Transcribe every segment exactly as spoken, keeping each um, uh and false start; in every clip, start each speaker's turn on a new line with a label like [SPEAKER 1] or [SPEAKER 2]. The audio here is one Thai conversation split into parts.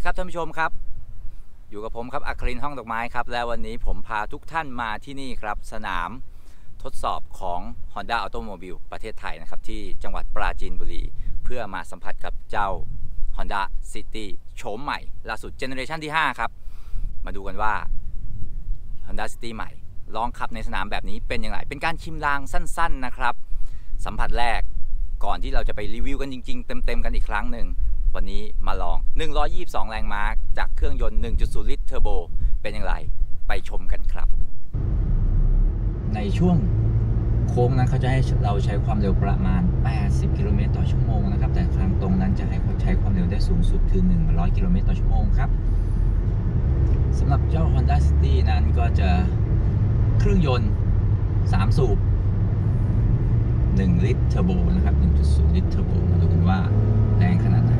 [SPEAKER 1] ครับท่านผู้ชมครับอยู่กับผมครับอัครินทร์ห้องดอกไม้ครับและวันนี้ผมพาทุกท่านมาที่นี่ครับสนามทดสอบของ Honda Automobile ประเทศไทยนะครับที่จังหวัดปราจีนบุรีเพื่อมาสัมผัสกับเจ้า Honda City โฉมใหม่ล่าสุดเจเนอเรชันที่ห้าครับมาดูกันว่า Honda City ใหม่ลองขับในสนามแบบนี้เป็นอย่างไรเป็นการชิมลางสั้นๆนะครับสัมผัสแรกก่อนที่เราจะไปรีวิวกันจริงๆเต็มๆกันอีกครั้งหนึ่งวันนี้มาลองหนึ่งร้อยยี่สิบสองแรงม้าจากเครื่องยนต์ หนึ่งจุดศูนย์ ลิตรเทอร์โบเป็นอย่างไรไปชมกันครับในช่วงโค้งนั้นเขาจะให้เราใช้ความเร็วประมาณแปดสิบกิโลเมตรต่อชั่วโมงนะครับแต่ทางตรงนั้นจะให้ใช้ความเร็วได้สูงสุดคือหนึ่งร้อยกิโลเมตรต่อชั่วโมงครับสำหรับเจ้า Honda City นั้นก็จะเครื่องยนต์สามสูบหนึ่งลิตรเทอร์โบนะครับ หนึ่งจุดศูนย์ ลิตรเทอร์โบมาดูกันว่าแรงขนาดไหน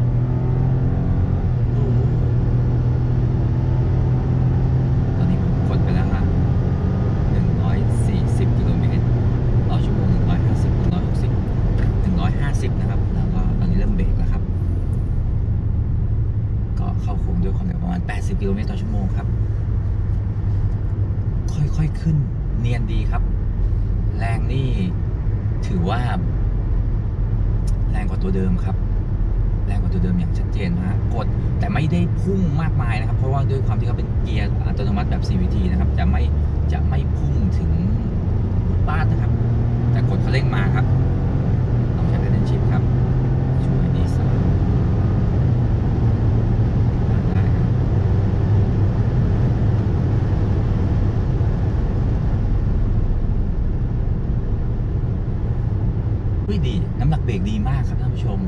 [SPEAKER 1] ตอนนี้ผมกดไปแล้วฮะหนึ่งร้อยสี่สิบกิโลเมตรต่อชั่วโมงหนึ่งร้อยห้าสิบ หนึ่งร้อยหกสิบ หนึ่งร้อยห้าสิบนะครับแล้วก็ตอนนี้เริ่มเบรกแล้วครับก็เข้าโค้งด้วยความเร็วประมาณแปดสิบกิโลเมตรต่อชั่วโมงครับค่อยๆขึ้นเนียนดีครับแรงนี่ถือว่าแรงกว่าตัวเดิมครับแรงกว่าตัวเดิมอย่างชัดเจนนะกดแต่ไม่ได้พุ่งมากมายนะครับเพราะว่าด้วยความที่เขาเป็นเกียร์อัตโนมัติแบบ ซี วี ที นะครับจะไม่จะไม่พุ่งถึงบ้านนะครับแต่กดเขาเร่งมาครับต้องใช้ Pedal Shift ครับช่วยดีไซน์ได้ครับดีน้ำหนักเบรกดีมากครับท่านผู้ชม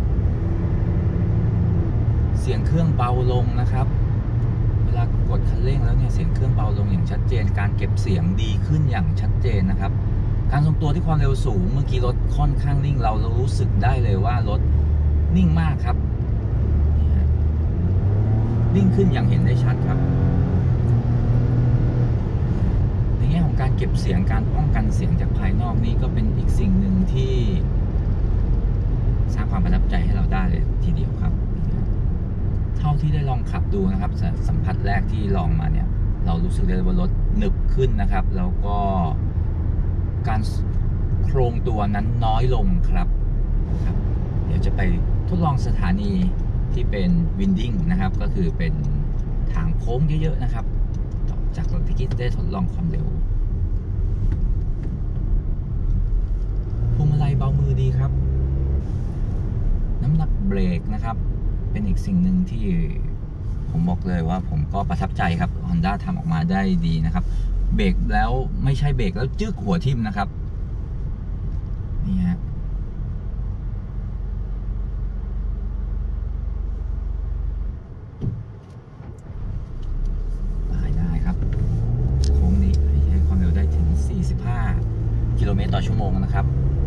[SPEAKER 1] เสียงเครื่องเบาลงนะครับเวลากดคันเร่งแล้วเนี่ยเสียงเครื่องเบาลงอย่างชัดเจนการเก็บเสียงดีขึ้นอย่างชัดเจนนะครับการทรงตัวที่ความเร็วสูงเมื่อกี้รถค่อนข้างนิ่งเราเรารู้สึกได้เลยว่ารถนิ่งมากครับนิ่งขึ้นอย่างเห็นได้ชัดครับในแง่ของการเก็บเสียงการป้องกันเสียงจากภายนอกนี่ก็เป็นอีกสิ่งหนึ่งที่สร้างความประทับใจให้เราได้เลยทีเดียวครับเท่าที่ได้ลองขับดูนะครับสัมผัสแรกที่ลองมาเนี่ยเรารู้สึกได้ว่ารถหนึบขึ้นนะครับแล้วก็การโครงตัวนั้นน้อยลงครับครับเดี๋ยวจะไปทดลองสถานีที่เป็นวินดิ้งนะครับก็คือเป็นทางโค้งเยอะๆนะครับจากรถที่ได้ทดลองความเร็วพวงมาลัยเบามือดีครับน้ำหนักเบรกนะครับเป็นอีกสิ่งหนึ่งที่ผมบอกเลยว่าผมก็ประทับใจครับ Honda ทำออกมาได้ดีนะครับเบรกแล้วไม่ใช่เบรกแล้วจึ๊กหัวทิ่มนะครับนี่ฮะได้ได้ครับโค้งนี้ใช้ความเร็วได้ถึงสี่สิบห้ากิโลเมตรต่อชั่วโมงนะครับ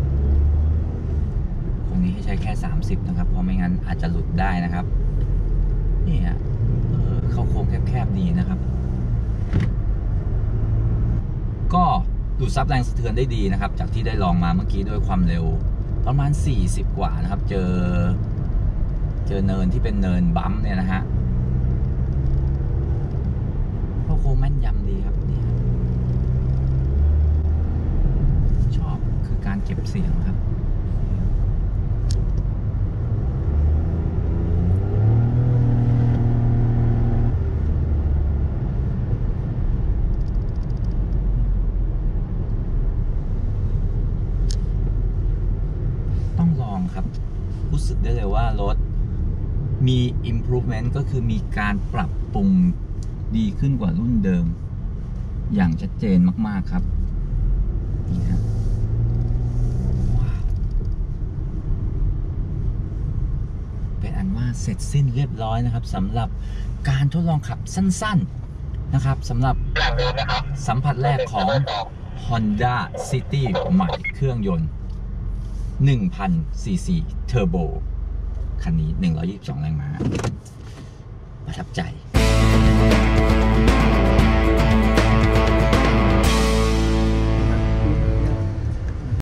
[SPEAKER 1] ตรงนี้ให้ใช้แค่สามสิบนะครับเพราะไม่งั้นอาจจะหลุดได้นะครับนี่ฮะเข้าโค้งแคบๆดีนะครับก็ดูดซับแรงสะเทือนได้ดีนะครับจากที่ได้ลองมาเมื่อกี้ด้วยความเร็วประมาณสี่สิบกว่านะครับเจอเจอเนินที่เป็นเนินบัมป์เนี่ยนะฮะเข้าโค้งแม่นยำดีครับนี่ชอบคือการเก็บเสียงครับครับรู้สึกได้เลยว่ารถมี improvement ก็คือมีการปรับปรุงดีขึ้นกว่ารุ่นเดิมอย่างชัดเจนมากๆครับนี่ฮะว้าวเป็นอันว่าเสร็จสิ้นเรียบร้อยนะครับสำหรับการทดลองขับสั้นๆนะครับสำหรับสัมผัสแรกของ Honda City ใหม่เครื่องยนต์หนึ่งพัน ซี ซี เทอร์โบคันนี้หนึ่งร้อยยี่สิบสองแรงม้าประทับใจ